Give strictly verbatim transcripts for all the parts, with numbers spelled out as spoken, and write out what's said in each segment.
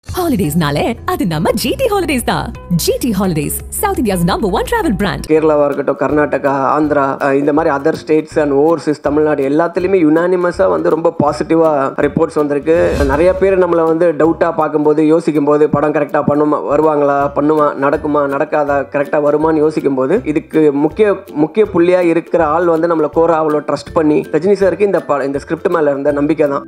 Holidays nale adu nama G T Holidays da. G T Holidays, South India's number one travel brand. Kerala varakato, Karnataka, Andhra, இந்த மாதிரி other states and overseas Tamil Nadu எல்லாத்துலயுமே யுனானிமஸா வந்து ரொம்ப பாசிட்டிவா reports வந்திருக்கு. நிறைய பேர் நம்மள வந்து டவுட்டா பாக்கும்போது யோசிக்கும்போது படம் கரெக்டா பண்ணுமா வருவாங்களா பண்ணுமா நடக்குமா நடக்காதா கரெக்டா வருமான்னு யோசிக்கும்போது இதுக்கு முக்கிய முக்கிய புள்ளியா இருக்கிற ஆள் வந்து நம்மள கோரா அவ்வளோ ட்ரஸ்ட் பண்ணி ரஜினி சாருக்கு இந்த இந்த ஸ்கிரிப்ட் மேல இருந்த நம்பிக்கை தான்.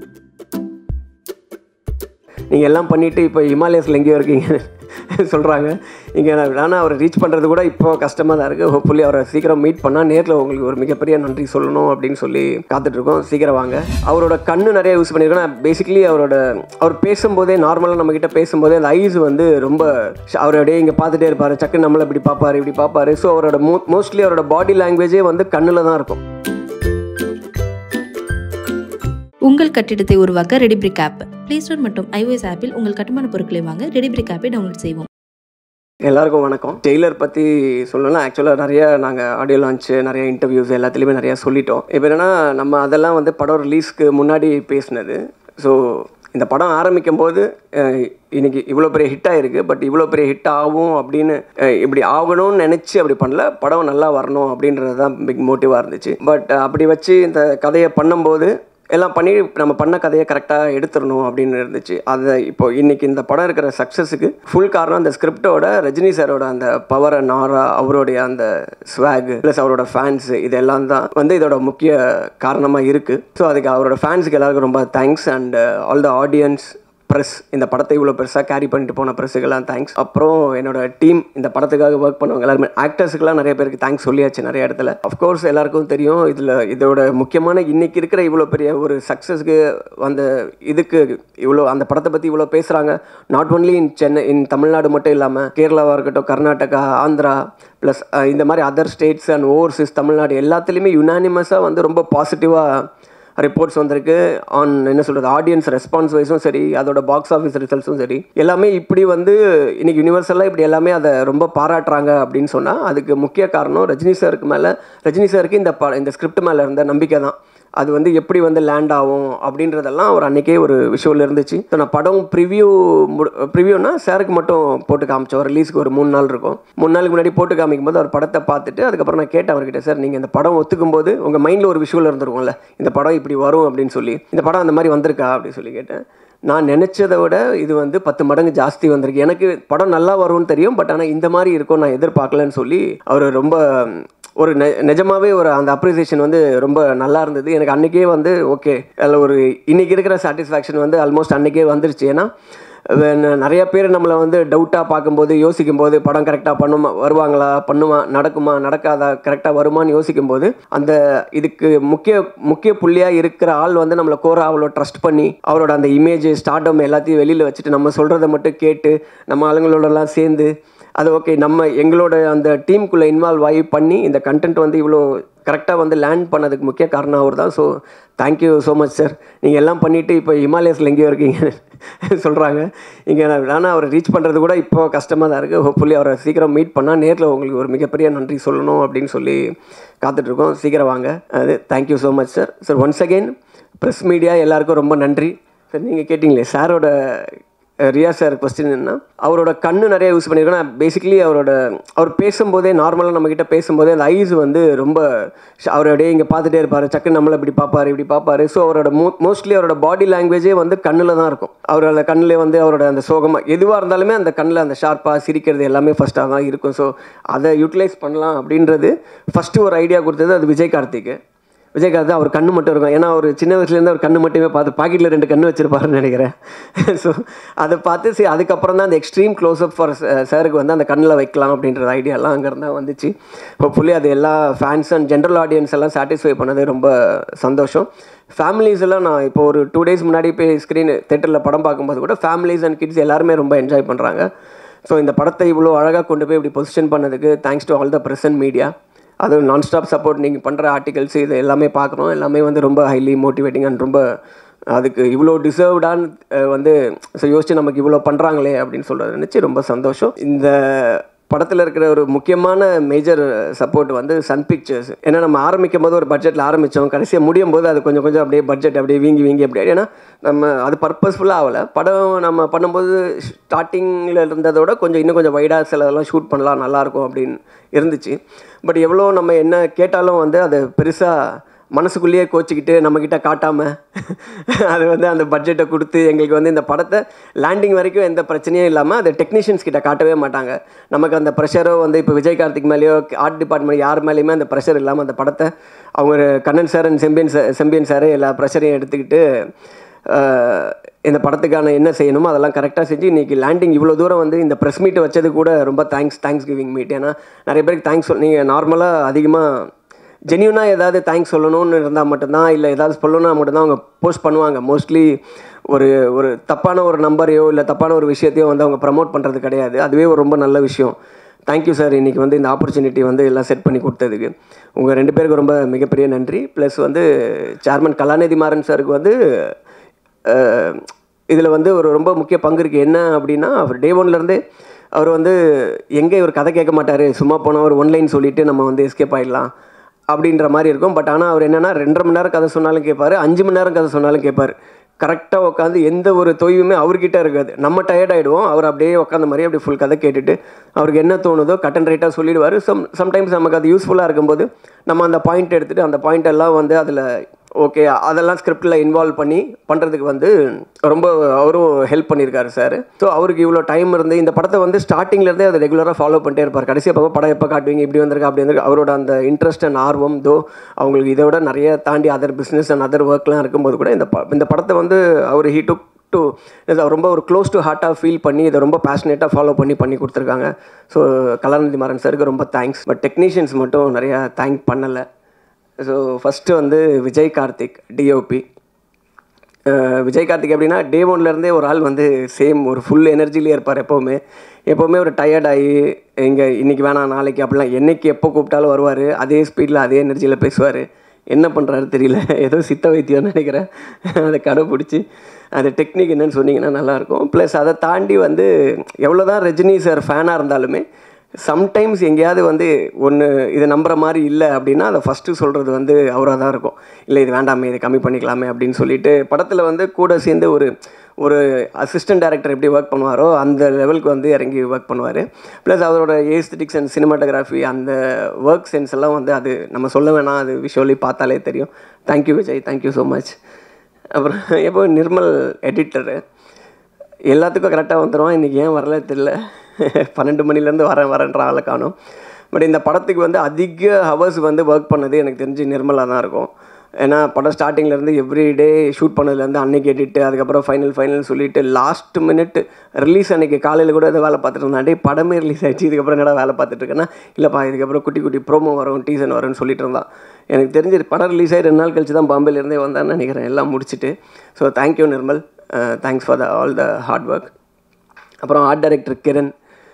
நீங்கள் எல்லாம் பண்ணிவிட்டு இப்போ ஹிமாலயஸில் எங்கேயோ இருக்கீங்க சொல்கிறாங்க. இங்கே ஆனால் அவரை ரீச் பண்ணுறது கூட இப்போ கஷ்டமாக தான் இருக்குது. ஹோப்ஃபுல்லி அவரை சீக்கிரம் மீட் பண்ணால் நேரில் உங்களுக்கு ஒரு மிகப்பெரிய நன்றி சொல்லணும் அப்படின்னு சொல்லி காத்துட்ருக்கோம். சீக்கிரம் வாங்க. அவரோட கண்ணு நிறைய யூஸ் பண்ணியிருக்கோம். நான் பேசிக்கலி அவரோட அவர் பேசும்போதே நார்மலாக நம்மக்கிட்ட பேசும்போதே அந்த ஐஸ் வந்து ரொம்ப அவரோடைய இங்கே பார்த்துட்டே இருப்பார். சக்குன்னு நம்மளை இப்படி பார்ப்பார் இப்படி பார்ப்பார். ஸோ அவரோட மோ மோஸ்ட்லி அவரோட பாடி லாங்குவேஜே வந்து கண்ணில் தான் இருக்கும். உங்கள் கட்டிடத்தை உருவாக்க ரெடிபிரிக் ஆப் பிளே ஸ்டோர் மற்றும் iOS ஆப்பில் உங்கள் கட்டுமான பொருட்களை வாங்க ரெடிபிரிக் ஆப்பை டவுன்லோட் செய்வோம். எல்லாருக்கும் வணக்கம். டெய்லர் பற்றி சொல்லலாம். ஆக்சுவலாக நிறைய நாங்கள் ஆடியோ லான்ச்சு நிறைய இன்டர்வியூஸ் எல்லாத்துலேயுமே நிறையா சொல்லிட்டோம். இப்போ என்னென்னா நம்ம அதெல்லாம் வந்து படம் ரிலீஸ்க்கு முன்னாடி பேசினது. ஸோ இந்த படம் ஆரம்பிக்கும் போது இன்னைக்கு இவ்வளோ பெரிய ஹிட் ஆகிருக்கு, பட் இவ்வளோ பெரிய ஹிட் ஆகும் அப்படின்னு இப்படி ஆகணும்னு நினச்சி அப்படி பண்ணல. படம் நல்லா வரணும் அப்படின்றது தான் பிக் மோட்டிவாக இருந்துச்சு. பட் அப்படி வச்சு இந்த கதையை பண்ணும்போது எல்லாம் பண்ணி நம்ம பண்ண கதையை கரெக்டாக எடுத்துடணும் அப்படின்னு இருந்துச்சு. அதை இப்போ இன்றைக்கி இந்த படம் இருக்கிற சக்ஸஸுக்கு ஃபுல் காரணம் அந்த ஸ்கிரிப்டோட ரஜினி சாரோட அந்த பவர் அண்ட் ஆரா, அவருடைய அந்த ஸ்வாக் ப்ளஸ் அவரோட ஃபேன்ஸ், இதெல்லாம் தான் வந்து இதோட முக்கிய காரணமாக இருக்குது. ஸோ அதுக்கு அவரோட ஃபேன்ஸுக்கு எல்லாருக்கும் ரொம்ப thanks. And all the audience, press, இந்த படத்தை இவ்வளோ பெருசாக கேரி பண்ணிட்டு போன ப்ரெஸ்ஸுக்கெல்லாம் தேங்க்ஸ். அப்புறம் என்னோட டீம், இந்த படத்துக்காக ஒர்க் பண்ணுவாங்க எல்லாருமே, ஆக்டர்ஸுக்கெல்லாம் நிறைய பேருக்கு தேங்க்ஸ் சொல்லியாச்சு நிறைய இடத்துல. அஃப்கோர்ஸ் எல்லாருக்கும் தெரியும் இதில் இதோட முக்கியமான இன்றைக்கி இருக்கிற இவ்வளோ பெரிய ஒரு சக்ஸஸ்க்கு அந்த இதுக்கு இவ்வளோ அந்த படத்தை பற்றி இவ்வளோ பேசுகிறாங்க. Not only in Chennai, in Tamil Nadu மட்டும் இல்லாமல் கேரளாவாக இருக்கட்டும், கர்நாடகா, ஆந்திரா ப்ளஸ் இந்த மாதிரி other states and overseas Tamil Nadu எல்லாத்துலேயுமே யுனானிமஸாக வந்து ரொம்ப பாசிட்டிவாக ரிப்போர்ட்ஸ் வந்திருக்கு. ஆன் என்ன சொல்கிறது, ஆடியன்ஸ் ரெஸ்பான்ஸ் வைஸும் சரி, அதோட பாக்ஸ் ஆஃபீஸ் ரிசல்ட்ஸும் சரி, எல்லாமே இப்படி வந்து இன்றைக்கி யூனிவர்சலாக இப்படி எல்லாமே அதை ரொம்ப பாராட்டுறாங்க அப்படின்னு சொன்னால் அதுக்கு முக்கிய காரணம் ரஜினி சாருக்கு மேலே ரஜினி சாருக்கு இந்த ப இந்த ஸ்கிரிப்ட் மேலே இருந்த நம்பிக்கை தான். அது வந்து எப்படி வந்து லேண்ட் ஆகும் அப்படின்றதெல்லாம் ஒரு அன்றைக்கே ஒரு விஷுவல் இருந்துச்சு. ஸோ நான் படம் ப்ரிவ்யூ ப்ரிவ்யூனா சாருக்கு மட்டும் போட்டு காமிச்சோம். ரிலீஸ்க்கு ஒரு மூணு நாள் இருக்கும். மூணு நாளுக்கு முன்னாடி போட்டு காமிக்கும் போது அவர் படத்தை பார்த்துட்டு அதுக்கப்புறம் நான் கேட்டேன் அவர்கிட்ட, சார் நீங்கள் இந்த படம் ஒத்துக்கும் போது உங்கள் மைண்டில் ஒரு விஷுவல் இருந்திருக்கும்ல, இந்த படம் இப்படி வரும் அப்படின்னு சொல்லி, இந்த படம் அந்த மாதிரி வந்திருக்கா அப்படின்னு சொல்லி கேட்டேன். நான் நினச்சதை விட இது வந்து பத்து மடங்கு ஜாஸ்தி வந்திருக்கு. எனக்கு படம் நல்லா வரும்னு தெரியும், பட் ஆனால் இந்த மாதிரி இருக்கும் நான் எதிர்பார்க்கலன்னு சொல்லி அவர் ரொம்ப ஒரு நெ நிஜமாகவே ஒரு அந்த அப்ரிசியேஷன் வந்து ரொம்ப நல்லா இருந்தது. எனக்கு அன்றைக்கே வந்து ஓகே, அதில் ஒரு இன்றைக்கி இருக்கிற சாட்டிஸ்ஃபேக்ஷன் வந்து ஆல்மோஸ்ட் அன்றைக்கே வந்துருச்சு. ஏன்னா நிறைய பேர் நம்மளை வந்து டவுட்டாக பார்க்கும்போது யோசிக்கும்போது படம் கரெக்டாக பண்ணுமா வருவாங்களா பண்ணுமா நடக்குமா நடக்காதா கரெக்டாக வருமானு யோசிக்கும்போது அந்த இதுக்கு முக்கிய முக்கிய புள்ளியாக இருக்கிற ஆள் வந்து நம்மளை கோரா அவ்வளோ ட்ரஸ்ட் பண்ணி அவரோட அந்த இமேஜ் ஸ்டார்டம் எல்லாத்தையும் வெளியில் வச்சுட்டு நம்ம சொல்கிறத மட்டும் கேட்டு நம்ம ஆளுங்களோடலாம் சேர்ந்து அது ஓகே நம்ம எங்களோட அந்த டீமுக்குள்ளே இன்வால்வ் ஆகி பண்ணி இந்த கண்டென்ட் வந்து இவ்வளோ கரெக்டாக வந்து லேண்ட் பண்ணதுக்கு முக்கிய காரணம் அவர் தான். So thank you so much sir. நீங்கள் எல்லாம் பண்ணிவிட்டு இப்போ ஹிமாலயஸில் எங்கேயோ இருக்கீங்க சொல்கிறாங்க. இங்கே ஆனால் அவரை ரீச் பண்ணுறது கூட இப்போ கஷ்டமாக தான் இருக்குது. ஹோப்ஃபுல்லி அவரை சீக்கிரம் மீட் பண்ணால் நேரில் உங்களுக்கு ஒரு மிகப்பெரிய நன்றி சொல்லணும் அப்படின்னு சொல்லி காத்துட்ருக்கோம். சீக்கிரம் வாங்க. அது thank you so much sir. Sir once again press media எல்லாருக்கும் ரொம்ப நன்றி சார். நீங்கள் கேட்டிங்களே சாரோட ரியா சார் கொஸ்டின் என்ன, அவரோட கண்ணு நிறைய யூஸ் பண்ணியிருக்கோம். நான் பேசிக்கலி அவரோட அவர் பேசும்போதே நார்மலாக நம்மக்கிட்ட பேசும்போதே அந்த ஐஸ் வந்து ரொம்ப அவரோடைய இங்கே பார்த்துட்டே இருப்பார். சக்குன்னு நம்மளை இப்படி பார்ப்பார் இப்படி பார்ப்பார். ஸோ அவரோட மோ மோஸ்ட்லி அவரோட பாடி லாங்குவேஜே வந்து கண்ணில் தான் இருக்கும். அவர் அந்த கண்ணில் வந்து அவரோட அந்த சோகமாக எதுவாக இருந்தாலுமே அந்த கண்ணில் அந்த ஷார்ப்பாக சிரிக்கிறது எல்லாமே ஃபஸ்ட்டாக தான் இருக்கும். ஸோ அதை யூட்டிலைஸ் பண்ணலாம் அப்படின்றது ஃபஸ்ட்டு ஒரு ஐடியா கொடுத்தது அது விஜய் கார்த்திக்கு. விஜயகாந்த் அவர் கண்ணு மட்டும் இருக்கும். ஏன்னா ஒரு சின்ன வயசுலேருந்து அவர் கண்ணு மட்டுமே பார்த்து பாக்கெட்டில் ரெண்டு கண்ணு வச்சிருப்பாருன்னு நினைக்கிறேன். ஸோ அதை பார்த்து சரி அதுக்கப்புறம் தான் அந்த எக்ஸ்ட்ரீம் க்ளோஸ்அப் ஃபார் சாருக்கு வந்து அந்த கண்ணில் வைக்கலாம் அப்படின்ற ஐடியாலாம் அங்கேருந்து தான் வந்துச்சு. ஹோப்ஃபுல்லி அது எல்லா ஃபேன்ஸ் அண்ட் ஜென்ரல் ஆடியன்ஸ் எல்லாம் சாட்டிஸ்ஃபை பண்ணது ரொம்ப சந்தோஷம். ஃபேமிலிஸ் எல்லாம் நான் இப்போ ஒரு டூ டேஸ் முன்னாடி போய் ஸ்க்ரீன் தேட்டரில் படம் பார்க்கும்போது கூட ஃபேமிலிஸ் அண்ட் கிட்ஸ் எல்லாருமே ரொம்ப என்ஜாய் பண்ணுறாங்க. ஸோ இந்த படத்தை இவ்வளோ அழகாக கொண்டு போய் இப்படி பொசிஷன் பண்ணதுக்கு thanks to all the press and media. அது நான்ஸ்டாப் சப்போர்ட். நீங்கள் பண்ணுற ஆர்டிகல்ஸ் இது எல்லாமே பார்க்குறோம். எல்லாமே வந்து ரொம்ப ஹைலி மோட்டிவேட்டிங் அண்ட் ரொம்ப அதுக்கு இவ்வளோ டிசர்வ்டான்னு வந்து யோசிச்சு நமக்கு இவ்வளோ பண்ணுறாங்களே அப்படின்னு சொல்கிறத நினச்சி ரொம்ப சந்தோஷம். இந்த படத்தில் இருக்கிற ஒரு முக்கியமான மேஜர் சப்போர்ட் வந்து சன் பிக்சர்ஸ். ஏன்னா நம்ம ஆரம்பிக்கும் போது ஒரு பட்ஜெட்டில் ஆரம்பித்தோம், கடைசியாக முடியும் போது அது கொஞ்சம் கொஞ்சம் அப்படியே பட்ஜெட் அப்படியே வீங்கி வீங்கி அப்படியே, ஏன்னா நம்ம அது பர்பஸ்ஃபுல்லாக ஆகலை. படம் நம்ம பண்ணும்போது ஸ்டார்டிங்கில் இருந்ததோட கொஞ்சம் இன்னும் கொஞ்சம் வைடாக சிலதெல்லாம் ஷூட் பண்ணலாம், நல்லாயிருக்கும் அப்படின்னு இருந்துச்சு. பட் எவ்வளோ நம்ம என்ன கேட்டாலும் வந்து அதை பெருசாக மனசுக்குள்ளேயே கோச்சிக்கிட்டு நம்மக்கிட்ட காட்டாமல் அது வந்து அந்த பட்ஜெட்டை கொடுத்து எங்களுக்கு வந்து இந்த படத்தை லேண்டிங் வரைக்கும் எந்த பிரச்சனையும் இல்லாமல் அதை டெக்னீஷியன்ஸ் கிட்ட காட்டவே மாட்டாங்க. நமக்கு அந்த ப்ரெஷரோ வந்து இப்போ விஜய் கார்த்திக் மேலேயோ ஆர்ட் டிபார்ட்மெண்ட் யார் மேலேயுமே அந்த ப்ரெஷர் இல்லாமல் அந்த படத்தை அவங்க Kannan sir and Sembiyan sir Sembiyan சாரே எல்லா ப்ரெஷரையும் எடுத்துக்கிட்டு இந்த படத்துக்கான என்ன செய்யணுமோ அதெல்லாம் கரெக்டாக செஞ்சு இன்றைக்கி லேண்டிங் இவ்வளோ தூரம் வந்து இந்த ப்ரெஸ் மீட்டை வச்சது கூட ரொம்ப தேங்க்ஸ் தேங்க்ஸ் கிவிங் மீட். ஏன்னா நிறைய பேருக்கு தேங்க்ஸ் சொல் நீங்கள் நார்மலாக அதிகமாக ஜென்யூனாக ஏதாவது தேங்க்ஸ் சொல்லணும்னு இருந்தால் மட்டும்தான், இல்லை ஏதாவது சொல்லணும்னா மட்டும்தான் அவங்க போஸ்ட் பண்ணுவாங்க. மோஸ்ட்லி ஒரு ஒரு தப்பான ஒரு நம்பரையோ இல்லை தப்பான ஒரு விஷயத்தையோ வந்து அவங்க ப்ரமோட் பண்ணுறது கிடையாது. அதுவே ஒரு ரொம்ப நல்ல விஷயம். தேங்க்யூ சார், இன்றைக்கி வந்து இந்த ஆப்பர்ச்சுனிட்டி வந்து எல்லாம் செட் பண்ணி கொடுத்ததுக்கு உங்கள் ரெண்டு பேருக்கு ரொம்ப மிகப்பெரிய நன்றி. ப்ளஸ் வந்து சேர்மன் கலாநிதி மாறன் சாருக்கு வந்து இதில் வந்து ஒரு ரொம்ப முக்கிய பங்கு இருக்குது. என்ன அப்படின்னா, அவர் டே ஒன்லேருந்தே அவர் வந்து எங்கே ஒரு கதை கேட்க மாட்டார், சும்மா போனால் ஒரு ஒன்லைன் சொல்லிவிட்டு நம்ம வந்து எஸ்கேப் ஆகிடலாம் அப்படின்ற மாதிரி இருக்கும். பட் ஆனால் அவர் என்னென்னா ரெண்டரை மணி நேரம் கதை சொன்னாலும் கேட்பார், அஞ்சு மணி நேரம் கதை சொன்னாலும் கேட்பார். கரெக்டாக உட்காந்து எந்த ஒரு தொய்வுமே அவர்கிட்ட இருக்காது. நம்ம டயர்ட் ஆகிடுவோம், அவர் அப்படியே உட்காந்த மாதிரி அப்படி ஃபுல் கதை கேட்டுட்டு அவருக்கு என்ன தோணுதோ கட் அண்ட் ரைட்டாக சொல்லிடுவார். சம் சம்டைம்ஸ் நமக்கு அது யூஸ்ஃபுல்லாக இருக்கும்போது நம்ம அந்த பாயிண்ட் எடுத்துகிட்டு அந்த பாயிண்ட் எல்லாம் வந்து அதில் ஓகே அதெல்லாம் ஸ்கிரிப்டில் இன்வால்வ் பண்ணி பண்ணுறதுக்கு வந்து ரொம்ப அவரும் ஹெல்ப் பண்ணியிருக்காரு சார். ஸோ அவருக்கு இவ்வளோ டைம் இருந்து இந்த படத்தை வந்து ஸ்டார்டிங்லேருந்தே அதை ரெகுலராக ஃபாலோ பண்ணிட்டே இருப்பார். கடைசியாக பார்க்க படம் எப்போ காட்டுவீங்க, இப்படி வந்திருக்கு அப்படி வந்திருக்கு, அவரோட அந்த இன்ட்ரெஸ்ட் அண்ட் ஆர்வம் தோ அவங்களுக்கு இதை விட நிறைய தாண்டி அதர் பிஸ்னஸ் அண்ட் அதர் ஒர்க்லாம் இருக்கும்போது கூட இந்த ப இந்த படத்தை வந்து அவர் ஹீ டுக் டு ரொம்ப ஒரு க்ளோஸ் டு ஹார்ட்டாக ஃபீல் பண்ணி இதை ரொம்ப பேஷனேட்டாக ஃபாலோ பண்ணி பண்ணி கொடுத்துருக்காங்க. ஸோ கலாநிதி மாறன் சாருக்கு ரொம்ப தேங்க்ஸ். பட் டெக்னீஷியன்ஸ் மட்டும் நிறையா தேங்க் பண்ணலை. ஸோ ஃபஸ்ட்டு வந்து விஜய் கார்த்திக் டிஓபி. விஜய் கார்த்திக் எப்படின்னா டே ஒன்லேருந்தே ஒரு ஆள் வந்து சேம் ஒரு ஃபுல் எனர்ஜிலே இருப்பார். எப்போவுமே எப்போவுமே ஒரு டயர்டாகி இங்கே இன்றைக்கி வேணாம் நாளைக்கு அப்படிலாம் என்றைக்கு எப்போ கூப்பிட்டாலும் வருவார். அதே ஸ்பீடில் அதே எனர்ஜியில் பேசுவார். என்ன பண்ணுறாரு தெரியல, ஏதோ சித்த வைத்தியம்னு நினைக்கிறேன். அதை கடைப்பிடிச்சி அந்த டெக்னிக் என்னன்னு சொன்னீங்கன்னா நல்லாயிருக்கும். ப்ளஸ் அதை தாண்டி வந்து எவ்வளோ தான் ரஜினி சார் ஃபேனாக இருந்தாலுமே சம்டைம்ஸ் எங்கேயாவது வந்து ஒன்று இதை நம்புகிற மாதிரி இல்லை அப்படின்னா அதை ஃபஸ்ட்டு சொல்கிறது வந்து அவராக தான் இருக்கும். இல்லை இது வேண்டாமே, இதை கம்மி பண்ணிக்கலாமே அப்படின்னு சொல்லிட்டு படத்தில் வந்து கூட சேர்ந்து ஒரு ஒரு அசிஸ்டன்ட் டைரக்டர் எப்படி ஒர்க் பண்ணுவாரோ அந்த லெவலுக்கு வந்து இறங்கி ஒர்க் பண்ணுவார். ப்ளஸ் அவரோட ஏஸ்தட்டிக்ஸ் அண்ட் சினிமாட்டோகிராஃபி அந்த ஒர்க் சென்ஸ் எல்லாம் வந்து அது நம்ம சொல்ல வேணாம், அது விஷுவலி பார்த்தாலே தெரியும். Thank you Vijay, thank you so much. அப்புறம் எப்போ நிர்மல் எடிட்டரு எல்லாத்துக்கும் கரெக்டாக வந்துடுவான், இன்றைக்கி ஏன் வரல தெரியல, பன்னெண்டு மணிலேருந்து வரேன் வரேன்ற ஆளை காணும். பட் இந்த படத்துக்கு வந்து அதிக ஹவர்ஸ் வந்து ஒர்க் பண்ணது எனக்கு தெரிஞ்சு நிர்மலாக தான் இருக்கும். ஏன்னா படம் ஸ்டார்டிங்லேருந்து எவ்ரிடே ஷூட் பண்ணதுலேருந்து அன்னைக்கு எடிட்டு, அதுக்கப்புறம் ஃபைனல் ஃபைனல் சொல்லிவிட்டு லாஸ்ட் மினிட் ரிலீஸ் அன்றைக்கி காலையில் கூட எதை வேலை பார்த்துட்டு இருந்தாண்டே படமே ரிலீஸ் ஆகிடுச்சு, இதுக்கப்புறம் என்னடா வேலை பார்த்துட்ருக்கேன்னா இல்லைப்பா இதுக்கப்புறம் குட்டி குட்டி ப்ரோமோ வரும், டீசன் வரும்னு சொல்லிட்டு இருந்தான். எனக்கு தெரிஞ்சு படம் ரிலீஸ் ஆகி ரெண்டு நாள் கழிச்சு தான் பாம்பேலேருந்தே வந்தான்னு நினைக்கிறேன் எல்லாம் முடிச்சுட்டு. So thank you Nirmal, thanks for the all the hard work. அப்புறம் ஆர்ட் டைரக்டர் கிரண்.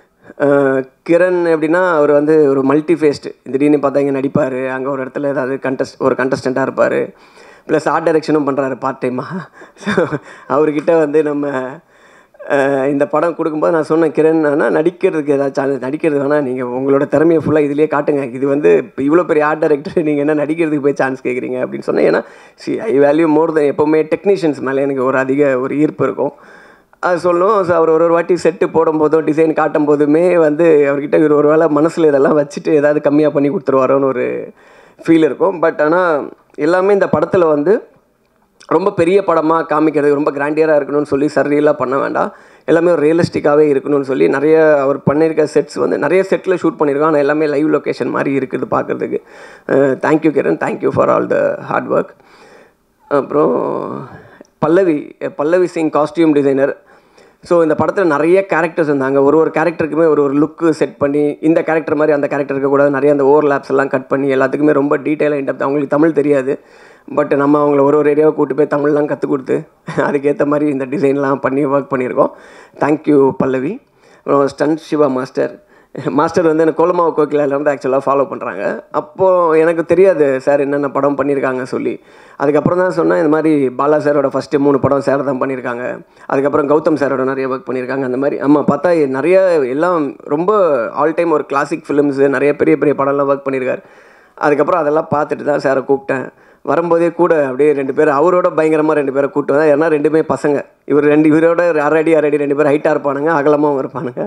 கிரண் எப்படின்னா அவர் வந்து ஒரு மல்டி ஃபேஸ்டு, திடீர்னு பார்த்தா இங்கே நடிப்பார், அங்கே ஒரு இடத்துல ஏதாவது கண்டஸ்ட் ஒரு கண்டஸ்டண்ட்டாக இருப்பார், ப்ளஸ் ஆர்ட் டைரெக்ஷனும் பண்ணுறாரு பார்ட் டைமாக. ஸோ அவர்கிட்ட வந்து நம்ம இந்த படம் கொடுக்கும்போது நான் சொன்னேன், கிரண் ஆனால் நடிக்கிறதுக்கு ஏதாவது சேனல் நடிக்கிறது வேணால் நீங்கள் உங்களோட திறமையை ஃபுல்லாக இதிலே காட்டுங்க, இது வந்து இப்போ இவ்வளோ பெரிய ஆர்ட் டைரக்டர் நீங்கள் என்ன நடிக்கிறதுக்கு போய் சான்ஸ் கேட்குறீங்க அப்படின்னு சொன்னேன். ஏன்னா சி ஐ வேல்யூ மோர் தென் எப்போவுமே டெக்னீஷியன்ஸ் மேலே எனக்கு ஒரு அதிக ஒரு ஈர்ப்பு இருக்கும், அது சொல்லுவோம். ஸோ அவர் ஒரு ஒரு வாட்டி செட்டு போடும்போதும் டிசைன் காட்டும் போதுமே வந்து அவர்கிட்ட இவர் ஒரு வேளை மனசில் இதெல்லாம் வச்சுட்டு ஏதாவது கம்மியாக பண்ணி கொடுத்துருவாரோன்னு ஒரு ஃபீல் இருக்கும். பட் ஆனால் எல்லாமே இந்த படத்தில் வந்து ரொம்ப பெரிய படமாக காமிக்கிறது, ரொம்ப கிராண்டியராக இருக்கணும்னு சொல்லி சர்ரியெல்லாம் பண்ண வேண்டாம், எல்லாமே ஒரு ரியலிஸ்டிக்காகவே இருக்கணும்னு சொல்லி நிறைய அவர் பண்ணியிருக்க செட்ஸ் வந்து நிறைய செட்டில் ஷூட் பண்ணியிருக்கோம். ஆனால் எல்லாமே லைவ் லொக்கேஷன் மாதிரி இருக்குது பார்க்குறதுக்கு. Thank you Kiran, thank you for all the hard work. அப்புறம் Pallavi Pallavi Singh costume designer. So இந்த படத்தில் நிறைய கேரக்டர்ஸ் இருந்தாங்க, ஒரு ஒரு கேரக்டருக்குமே ஒரு ஒரு லுக்கு செட் பண்ணி இந்த கேரக்டர் மாதிரி அந்த கேரக்டர் இருக்கக்கூடாது, நிறைய அந்த ஓவர்லேப்ஸ் எல்லாம் கட் பண்ணி எல்லாத்துக்குமே ரொம்ப டீட்டெயிலாக இன்டெப்த். அவங்களுக்கு தமிழ் தெரியாது, பட் நம்ம அவங்கள ஒரு ஒரு ஏரியாவை கூப்பிட்டு போய் தமிழ்லாம் கற்றுக் கொடுத்து அதுக்கேற்ற மாதிரி இந்த டிசைன்லாம் பண்ணி ஒர்க் பண்ணியிருக்கோம். தேங்க்யூ பல்லவி. அப்புறம் ஸ்டன்ட் சிவா மாஸ்டர், மாஸ்டர் வந்து எனக்கு கோலமாவு கோகிலாவில் வந்து ஆக்சுவலாக ஃபாலோ பண்ணுறாங்க. அப்போது எனக்கு தெரியாது சார் என்னென்ன படம் பண்ணியிருக்காங்க சொல்லி. அதுக்கப்புறம் தான் சொன்னேன், இந்த மாதிரி பாலா சாரோட ஃபஸ்ட்டு மூணு படம் சார் தான் பண்ணியிருக்காங்க. அதுக்கப்புறம் கௌதம் சாரோட நிறைய ஒர்க் பண்ணியிருக்காங்க. அந்த மாதிரி ஆமாம் பார்த்தா நிறைய எல்லாம் ரொம்ப ஆல் டைம் ஒரு கிளாசிக் ஃபிலிம்ஸு நிறைய பெரிய பெரிய படம்லாம் ஒர்க் பண்ணியிருக்காரு. அதுக்கப்புறம் அதெல்லாம் பார்த்துட்டு தான் சாரை கூப்பிட்டேன். வரும்போதே கூட அப்படியே ரெண்டு பேர் அவரோட பயங்கரமாக ரெண்டு பேரை கூப்பிட்டு வந்தேன். ஏன்னா ரெண்டுமே பசங்க. இவர் ரெண்டு இவரோட அரடி அரடி ரெண்டு பேர் ஹைட்டாக இருப்பானுங்க, அகலமாகவும் இருப்பானுங்க.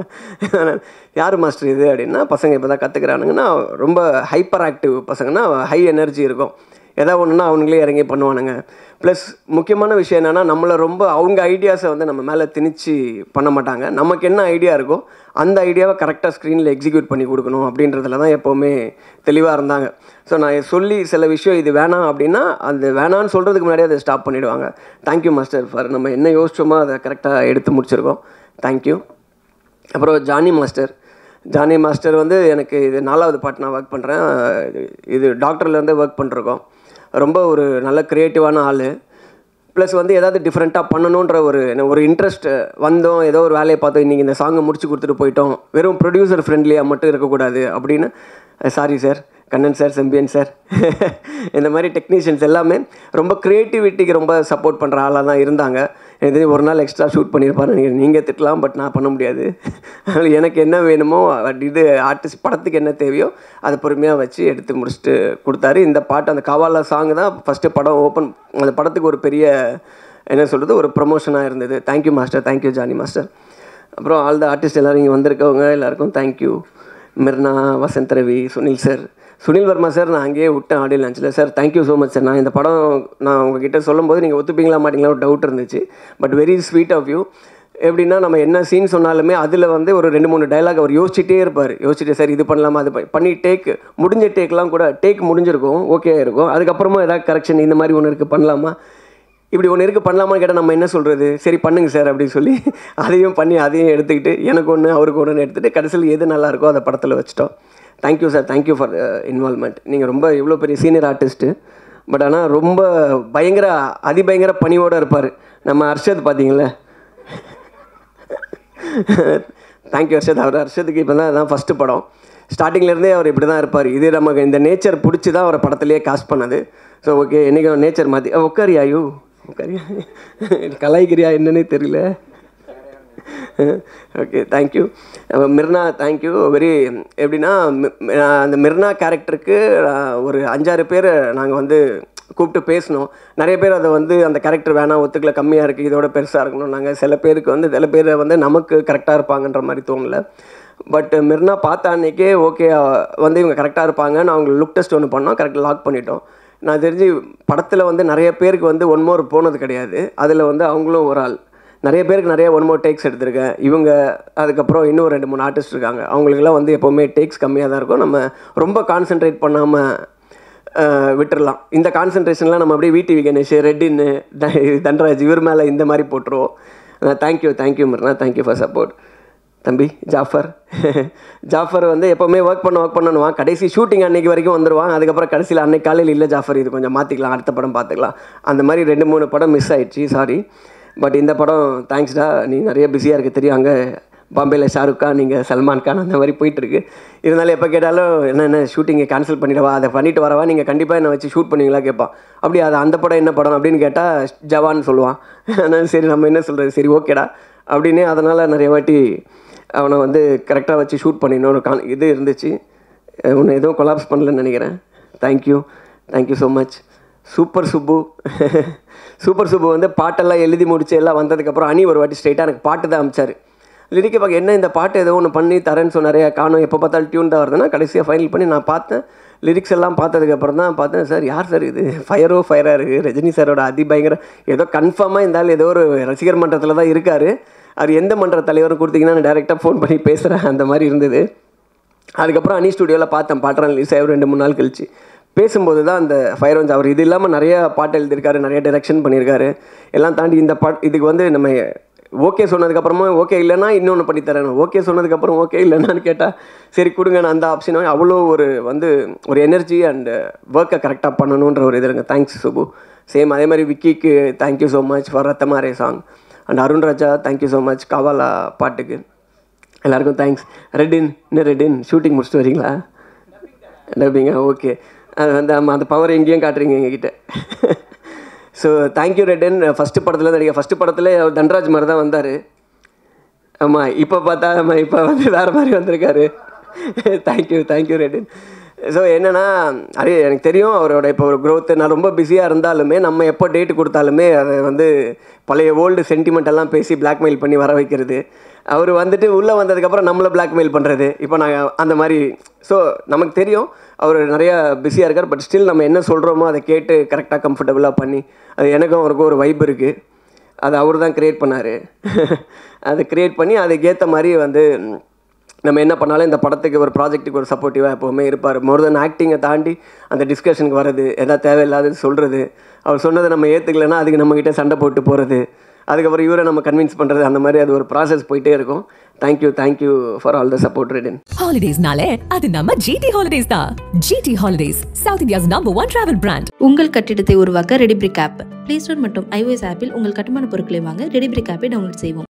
யார் மாஸ்டர் இது அப்படின்னா, பசங்க இப்போ தான் கற்றுக்கிறானுங்கன்னா ரொம்ப ஹைப்பர் ஆக்டிவ் பசங்கன்னா ஹை எனர்ஜி இருக்கும். எதாவது ஒன்றுனா அவங்களே இறங்கி பண்ணுவானுங்க. ப்ளஸ் முக்கியமான விஷயம் என்னென்னா, நம்மளை ரொம்ப அவங்க ஐடியாஸை வந்து நம்ம மேலே திணிச்சு பண்ண மாட்டாங்க. நமக்கு என்ன ஐடியா இருக்கோ அந்த ஐடியாவை கரெக்டாக ஸ்க்ரீனில் எக்ஸிக்யூட் பண்ணி கொடுக்கணும் அப்படின்றதுல தான் எப்போவுமே தெளிவாக இருந்தாங்க. ஸோ நான் சொல்லி சில விஷயம் இது வேணாம் அப்படின்னா அந்த வேணான்னு சொல்கிறதுக்கு முன்னாடியே அதை ஸ்டாப் பண்ணிவிடுவாங்க. தேங்க்யூ மாஸ்டர் ஃபார் நம்ம என்ன யோசிச்சோமோ அதை கரெக்டாக எடுத்து முடிச்சிருக்கோம். தேங்க்யூ. அப்புறம் ஜானி மாஸ்டர் ஜானி மாஸ்டர் வந்து எனக்கு இது நாலாவது பாட்டு நான் ஒர்க் பண்ணுறேன். இது டாக்டர்லேருந்தே ஒர்க் பண்ணிருக்கோம். ரொம்ப ஒரு நல்ல க்ரியேட்டிவான ஆள். ப்ளஸ் வந்து ஏதாவது டிஃப்ரெண்ட்டாக பண்ணணுன்ற ஒரு ஒரு இன்ட்ரெஸ்ட் வந்தோம். ஏதோ ஒரு வேலையை பார்த்தோம், இன்றைக்கி இந்த சாங்கை முடிச்சு கொடுத்துட்டு போயிட்டோம், வெறும் ப்ரொடியூசர் ஃப்ரெண்ட்லியாக மட்டும் இருக்கக்கூடாது அப்படின்னு. Sorry sir, Kannan sir, Sembiyan sir, இந்த மாதிரி டெக்னீஷியன்ஸ் எல்லாமே ரொம்ப க்ரியேட்டிவிட்டிக்கு ரொம்ப சப்போர்ட் பண்ணுற ஆளாக தான் இருந்தாங்க. இது ஒரு நாள் எக்ஸ்ட்ரா ஷூட் பண்ணியிருப்பாரு நீங்கள் நீங்கள் திட்டலாம், பட் நான் பண்ண முடியாது. எனக்கு என்ன வேணுமோ இது ஆர்டிஸ்ட் படத்துக்கு என்ன தேவையோ அதை பொறுமையாக வச்சு எடுத்து முடிச்சுட்டு கொடுத்தாரு. இந்த பாட்டு அந்த கவாலா சாங் தான் ஃபஸ்ட்டு படம் ஓப்பன், அந்த படத்துக்கு ஒரு பெரிய என்ன சொல்கிறது ஒரு ப்ரொமோஷனாக இருந்தது. Thank you master, thank you Jani master. அப்புறம் ஆல் த ஆர்டிஸ்ட் எல்லோரும் இங்கே வந்திருக்கவங்க எல்லாருக்கும் thank you. Mirna, Vasanth Ravi, Sunil sir, Sunil Varma sir நான் அங்கேயே விட்டேன் ஆடியோ லான்ச்சில். Sir thank you so much sir. நான் இந்த படம் நான் உங்ககிட்ட சொல்லும்போது நீங்கள் ஒத்துப்பீங்களா மாட்டிங்களா ஒரு டவுட் இருந்துச்சு. But very sweet of you. எப்படின்னா நம்ம என்ன சீன் சொன்னாலுமே அதில் வந்து ஒரு ரெண்டு மூணு டைலாக் அவர் யோசிச்சுட்டே இருப்பார். யோசிச்சுட்டு சார் இது பண்ணலாமா அது பண்ணி டேக் முடிஞ்ச டேக்லாம் கூட டேக் முடிஞ்சிருக்கும், ஓகே இருக்கும். அதுக்கப்புறமா ஏதாவது கரெக்ஷன் இந்த மாதிரி ஒன்று இருக்குது பண்ணலாமா, இப்படி ஒன்று இருக்குது பண்ணலாமான்னு கேட்டால் நம்ம என்ன சொல்கிறது, சரி பண்ணுங்க சார் அப்படின்னு சொல்லி அதையும் பண்ணி அதையும் எடுத்துக்கிட்டு எனக்கு ஒன்று அவருக்கு ஒன்றுன்னு எடுத்துகிட்டு கடைசியில் எது நல்லாயிருக்கோ அதை படத்தில் வச்சுட்டோம். Thank you sir, thank you for involvement. நீங்கள் ரொம்ப இவ்வளோ பெரிய சீனியர் ஆர்டிஸ்ட்டு, பட் ஆனால் ரொம்ப பயங்கர அதிபயங்கர பணியோடு இருப்பார். நம்ம அர்ஷத் பார்த்தீங்களே, தேங்க்யூ அர்ஷத். அவர் அர்ஷத்துக்கு இப்போ தான் அதான் ஃபஸ்ட்டு படம். ஸ்டார்டிங்லேருந்தே அவர் இப்படி தான் இருப்பார். இது நமக்கு இந்த நேச்சர் பிடிச்சி தான் அவரை படத்துலேயே காஸ்ட் பண்ணது. ஸோ ஓகே, என்றைக்கும் நேச்சர் மாற்றி உட்காரியாயு உட்காரியா கலாய்கிரியா என்னன்னே தெரியல. Okay, thank you. Mirna thank you very. எப்படின்னா அந்த மிர்னா கேரக்டருக்கு ஒரு அஞ்சாறு பேர் நாங்கள் வந்து கூப்பிட்டு பேசினோம். நிறைய பேர் அதை வந்து அந்த கேரக்டர் வேணாம், ஒத்துக்கல, கம்மியாக இருக்குது, இதோட பெருசாக இருக்கணும். நாங்கள் சில பேருக்கு வந்து சில பேர் வந்து நமக்கு கரெக்டாக இருப்பாங்கன்ற மாதிரி தோணலை. பட் மிர்னா பார்த்த அன்றைக்கே ஓகே வந்து இவங்க கரெக்டாக இருப்பாங்கன்னு அவங்க லுக் டெஸ்ட் ஒன்று பண்ணோம், கரெக்டாக லாக் பண்ணிட்டோம். நான் தெரிஞ்சு படத்தில் வந்து நிறைய பேருக்கு வந்து ஒன் மோர் போனது கிடையாது. அதில் வந்து அவங்களும் ஒரு ஆள். நிறைய பேருக்கு நிறைய ஒன் மோர் டேக்ஸ் எடுத்திருக்கேன். இவங்க அதுக்கப்புறம் இன்னும் ரெண்டு மூணு ஆர்டிஸ்ட் இருக்காங்க, அவங்களுக்குலாம் வந்து எப்போவுமே டேக்ஸ் கம்மியாக தான் இருக்கும். நம்ம ரொம்ப கான்சென்ட்ரேட் பண்ணாமல் விட்டுடலாம். இந்த கான்சன்ட்ரேஷன்லாம் நம்ம அப்படியே விடிவி கணேஷ், ரெட்டின்னு, தன்ராஜ் இவர் மேலே இந்த மாதிரி போட்டுருவோம். Thank you thank you Mirna, thank you for support. தம்பி ஜாஃபர் ஜாஃபர் வந்து எப்போவுமே ஒர்க் பண்ண ஒர்க் பண்ணணுவான், கடைசி ஷூட்டிங் அன்னைக்கு வரைக்கும் வந்துடுவான். அதுக்கப்புறம் கடைசியில் அன்னைக்கு காலையில் இல்லை ஜாஃபர் இது கொஞ்சம் மாற்றிக்கலாம், அடுத்த படம் பார்த்துக்கலாம். அந்த மாதிரி ரெண்டு மூணு படம் மிஸ் ஆகிடுச்சு, சாரி. பட் இந்த படம் தேங்க்ஸ்டா, நீ நிறைய பிஸியாக இருக்க தெரியும். அங்கே பாம்பேயில் ஷாருக் கான், நீங்கள் சல்மான் கான் அந்த மாதிரி போயிட்டுருக்கு. இருந்தாலும் எப்போ கேட்டாலும் என்ன என்ன ஷூட்டிங்கை கேன்சல் பண்ணிடவா, அதை பண்ணிவிட்டு வரவா, நீங்கள் கண்டிப்பாக என்னை வச்சு ஷூட் பண்ணுவீங்களா கேட்பான். அப்படி அது அந்த படம் என்ன படம் அப்படின்னு கேட்டால் ஜவான்னு சொல்லுவான். அதனால் சரி நம்ம என்ன சொல்கிறது, சரி ஓகேடா அப்படின்னு. அதனால் நிறைய வாட்டி அவனை வந்து கரெக்டாக வச்சு ஷூட் பண்ணிடணும் கான் இது இருந்துச்சு. ஒன்று எதுவும் கொலாப்ஸ் பண்ணலன்னு நினைக்கிறேன். Thank you thank you so much. Super Subbu super Subbu வந்து பாட்டெல்லாம் எழுதி முடிச்சு எல்லாம் வந்ததுக்கப்புறம் அனி ஒரு வாட்டி ஸ்ட்ரைட்டாக எனக்கு பாட்டு தான் அமிச்சார். லிரிக்கை பார்க்க என்ன இந்த பாட்டு ஏதோ ஒன்று பண்ணி தரேன்னு சொன்னாரே, காணும் எப்போ பார்த்தாலும் டியூன் தான் வருதுன்னா கடைசியாக ஃபைனல் பண்ணி நான் பார்த்தேன். லிரிக்ஸ் எல்லாம் பார்த்ததுக்கப்புறம் தான் பார்த்தேன், சார் யார் சார் இது, ஃபயரோ ஃபயராக இருக்குது, ரஜினி சாரோட அதிபயங்கர ஏதோ கன்ஃபார்மாக இருந்தாலும் ஏதோ ஒரு ரசிகர் மன்றத்தில் தான் இருக்கார். அவர் எந்த மன்ற தலைவரும் கொடுத்தீங்கன்னா நான் டேரெக்டாக ஃபோன் பண்ணி பேசுகிறேன், அந்த மாதிரி இருந்தது. அதுக்கப்புறம் அனி ஸ்டுடியோவில் பார்த்தேன், பாட்டுறான் ரிலீஸ் ஆகி ரெண்டு மூணு நாள் கழிச்சு பேசும்போது தான் அந்த ஃபயர் வந்து அவர் இது இல்லாமல் நிறைய பாட்டு எழுதியிருக்காரு, நிறைய டைரக்ஷன் பண்ணியிருக்காரு. எல்லாம் தாண்டி இந்த பாட் இதுக்கு வந்து நம்ம ஓகே சொன்னதுக்கப்புறமா ஓகே இல்லைன்னா இன்னொன்று பண்ணித்தரேன், ஓகே சொன்னதுக்கப்புறம் ஓகே இல்லைன்னான்னு கேட்டால் சரி கொடுங்க நான் அந்த ஆப்ஷன். அவ்வளோ ஒரு வந்து ஒரு எனர்ஜி அண்ட் ஒர்க்கை கரெக்டாக பண்ணணுன்ற ஒரு இது இருங்க. தேங்க்ஸ் சுபு. சேம் அதே மாதிரி விக்கிக்கு thank you so much for Rathamaarey song. And Arun Raja thank you so much Kaavaalaa பாட்டுக்கு. எல்லாருக்கும் தேங்க்ஸ். ரெட்டின் என்ன ரெட்டின் ஷூட்டிங் முடிச்சுட்டு வரீங்களா? டப்பிங்க ஓகே. அது வந்து ஆமாம் அந்த பவர் எங்கேயும் காட்டுறீங்க எங்ககிட்ட. So thank you Redin. ஃபஸ்ட்டு படத்தில் நடிகை ஃபஸ்ட்டு படத்தில் அவர் தன்ராஜ் மாதிரி தான் வந்தார். ஆமாம் இப்போ பார்த்தா ஆமாம் இப்போ வந்து வேறு மாதிரி வந்திருக்காரு. Thank you thank you Redin. ஸோ என்னென்னா அது எனக்கு தெரியும் அவரோட இப்போ ஒரு க்ரோத்து. நான் ரொம்ப பிஸியாக இருந்தாலுமே நம்ம எப்போ டேட்டு கொடுத்தாலுமே அதை வந்து பழைய ஓல்டு சென்டிமெண்டெல்லாம் பேசி பிளாக்மெயில் பண்ணி வர வைக்கிறது. அவர் வந்துட்டு உள்ளே வந்ததுக்கப்புறம் நம்மளை பிளாக்மெயில் பண்ணுறது. இப்போ நாங்கள் அந்த மாதிரி ஸோ நமக்கு தெரியும் அவர் நிறையா பிஸியாக இருக்கார். பட் ஸ்டில் நம்ம என்ன சொல்கிறோமோ அதை கேட்டு கரெக்டாக கம்ஃபர்டபுளாக பண்ணி அது எனக்கும் அவருக்கும் ஒரு வைப் இருக்குது. அது அவர் தான் க்ரியேட் பண்ணார். அதை க்ரியேட் பண்ணி அதுக்கேற்ற மாதிரி வந்து நம்ம என்ன பண்ணாலும் இந்த படத்துக்கு ஒரு ப்ராஜெக்ட்டுக்கு ஒரு சப்போர்ட்டிவாக எப்போவுமே இருப்பார். மோர் தென் ஆக்டிங்கை தாண்டி அந்த டிஸ்கஷனுக்கு வர்றது, எதாவது தேவையில்லாதது சொல்கிறது, அவர் சொன்னதை நம்ம ஏற்றுக்கலைன்னா அதுக்கு நம்மக்கிட்ட சண்டை போட்டு போகிறது, அதுக்கப்புறம் இவரை நம்ம கன்வின்ஸ் பண்ணுறது, அந்த மாதிரி அது ஒரு ப்ராசஸ் போயிட்டே இருக்கும். Thank you thank you for all the support Redin. ஹாலிடேஸ்னாலே அது நம்ம ஜிடி ஹாலிடேஸ் தான். GT Holidays south India's number one travel brand. உங்கள் கட்டிடத்தை உருவாக்க ரெடிபிரிக் ஆப். பிளே ஸ்டோர் மற்றும் ஐஓஎஸ் ஆப்பில் உங்கள் கட்டுமான பொருட்களை வாங்க ரெடிபிரிக் ஆப்பை டவுன்லோட் செய்வோம்.